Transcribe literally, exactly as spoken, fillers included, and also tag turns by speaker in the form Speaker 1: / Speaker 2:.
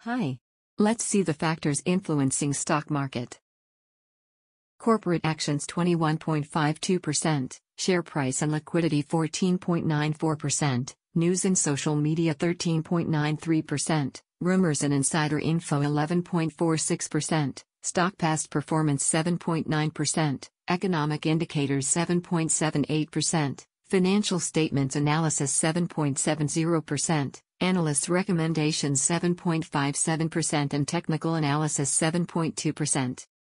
Speaker 1: Hi. Let's see the factors influencing stock market. Corporate actions twenty-one point five two percent, share price and liquidity fourteen point nine four percent, news and social media thirteen point nine three percent, rumors and insider info eleven point four six percent, stock past performance seven point nine percent, economic indicators seven point seven eight percent, financial statements analysis seven point seven zero percent, analysts' recommendations seven point five seven percent and technical analysis seven point two percent.